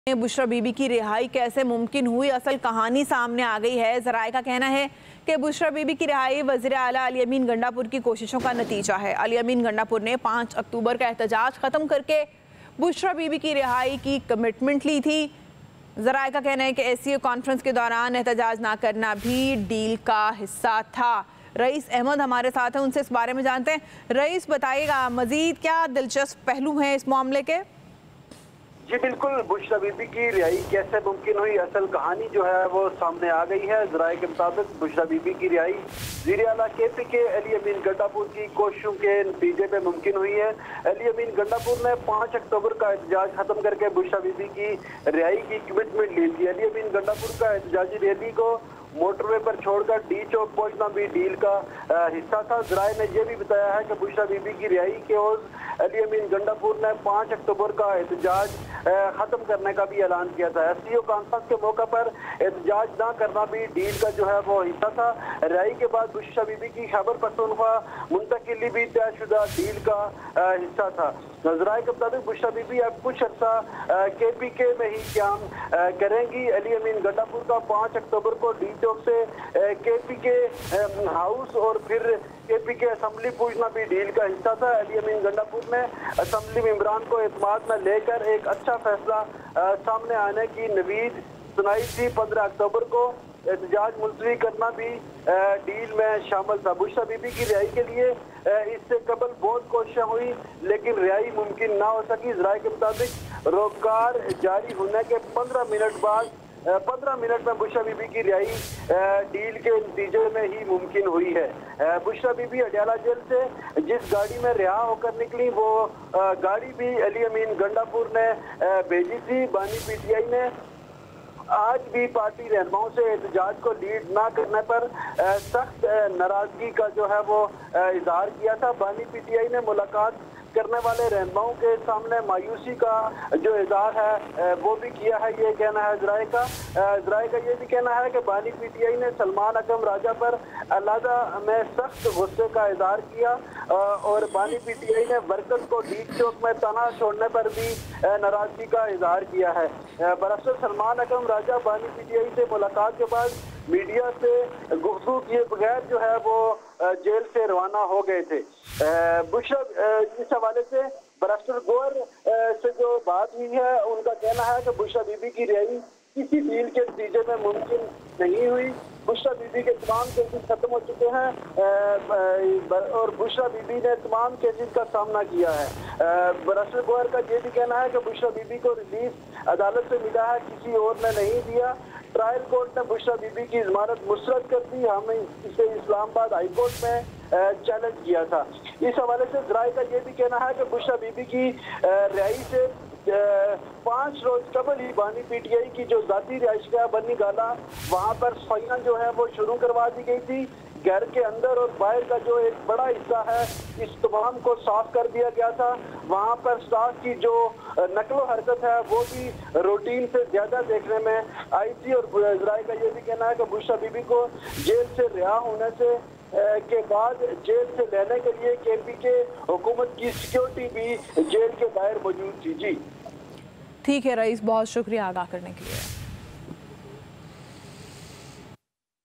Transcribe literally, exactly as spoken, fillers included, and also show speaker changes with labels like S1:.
S1: बुशरा बीबी की रिहाई कैसे मुमकिन हुई, असल कहानी सामने आ गई है। ज़राए का कहना है कि बुशरा बीबी की रिहाई वज़ीर आला अली अमीन गंडापुर की कोशिशों का नतीजा है। अली अमीन गंडापुर ने पाँच अक्टूबर का एहतजाज ख़त्म करके बुशरा बीबी की रिहाई की कमिटमेंट ली थी। ज़राए का कहना है कि एस सी ओ कॉन्फ्रेंस के दौरान एहतजाज ना करना भी डील का हिस्सा था। रईस अहमद हमारे साथ हैं, उनसे इस बारे में जानते हैं। रईस, बताइएगा मज़ीद क्या दिलचस्प पहलू हैं इस मामले के?
S2: जी बिल्कुल, बुशरा बीबी की रिहाई कैसे मुमकिन हुई, असल कहानी जो है वो सामने आ गई है। ज़राए के मुताबिक बुशरा बीबी की रिहाई वज़ीर आला के पी के अली अमीन गंडापुर की कोशिशों के नतीजे में मुमकिन हुई है। अली अमीन गंडापुर ने पाँच अक्टूबर का एहतजाज खत्म करके बुशरा बीबी की रिहाई की कमिटमेंट ली थी। अली अमीन गंडापुर का एहतजाजी रैली को मोटरवे पर छोड़कर डी चौक पहुंचना भी डील का हिस्सा था। ज़राए ने यह भी बताया है कि बुशरा बीबी की रिहाई के ओर अली अमीन गंडापुर ने पाँच अक्टूबर का एहतजाज खत्म करने का भी ऐलान किया था। एस सी ओ कॉन्फ्रेंस के मौके पर एहतजाज न करना भी डील का जो है वो हिस्सा था। रिहाई के बाद बुशरा बीबी की खैबर पख्तूनख्वा मुंतकिली भी तयशुदा डील का हिस्सा था। ज़राए के मुताबिक बुशरा बीबी अब कुछ अर्सा के पी के में ही क्याम करेंगी। अली अमीन गंडापुर का पाँच अक्टूबर को डी चौक से के पी के हाउस और फिर के पी के असम्बली पूछना भी डील का हिस्सा था। अली अमीन गंडापुर ने असम्बली मेंबरान को एतमाद में लेकर एक अच्छा फैसला सामने आने की नवीद सुनाई थी। पंद्रह अक्टूबर को एहतजाज मुलतवी करना भी डील में शामिल था। बुशरा बीबी की रिहाई के लिए इससे कबल बहुत कोशिशें हुई लेकिन रिहाई मुमकिन ना हो सकी। ज़राए के मुताबिक रोजगार जारी होने के पंद्रह मिनट बाद पंद्रह मिनट में बुशरा बीबी की रिहाई डील के नतीजे में ही मुमकिन हुई है। बुशरा बीबी अडयाला जेल से जिस गाड़ी में रिहा होकर निकली वो गाड़ी भी अली अमीन गंडापुर ने भेजी थी। बानी पी टी आई ने आज भी पार्टी रहनुमाओं से एहतजाज को लीड ना करने पर सख्त नाराजगी का जो है वो इजहार किया था। बानी पी टी आई ने मुलाकात करने वाले रहनुमाओं के सामने मायूसी का जो इजहार है वो भी किया है, ये कहना है ज़राए का। ज़राए का ये भी कहना है कि बानी पी टी आई ने सलमान अकरम राजा पर अलादा में सख्त गुस्से का इजहार किया और बानी पी टी आई ने वर्कर्स को डील चौक में तना छोड़ने पर भी नाराजगी का इजहार किया है। दरअसल सलमान अकरम राजा बानी पी टी आई से मुलाकात के बाद मीडिया से गुफ्तगू किए बगैर जो है वो जेल से रवाना हो गए थे। बुशरा इस हवाले से बैरिस्टर गौहर से जो बात हुई है उनका कहना है कि बुशरा बीबी की रिहाई किसी डील के नतीजे में मुमकिन नहीं हुई। बुशरा बीबी के तमाम केसेस खत्म हो चुके हैं और बुशरा बीबी ने तमाम केसेस का सामना किया है। बैरिस्टर गौहर का ये भी कहना है कि बुशरा बीबी को रिलीज अदालत से मिला है, किसी और ने नहीं दिया। ट्रायल कोर्ट ने बुशरा बीबी की जमानत मुस्तरद कर दी, हमें इसे इस्लामाबाद हाई कोर्ट में चैलेंज किया था। इस हवाले से ज़राए का ये भी कहना है कि बुशरा बीबी की रिहाई से पाँच रोज कबल ही बानी पी टी आई की जो जाती रिहाइशगाह बनी गाला वहाँ पर सफाइयाँ जो है वो शुरू करवा दी गई थी। घर के अंदर और बाहर का जो एक बड़ा हिस्सा है इस तमाम को साफ कर दिया गया था। वहाँ पर स्टाफ की जो नकलो हरकत है वो भी रूटीन से ज्यादा देखने में आई थी। और ज़राए का ये भी कहना है कि बुशरा बीबी को जेल से रिहा होने से के बाद जेल से लेने के लिए के पी के हुकूमत की सिक्योरिटी भी जेल के बाहर मौजूद थी। जी
S1: ठीक है रईस, बहुत शुक्रिया आगाह करने के लिए।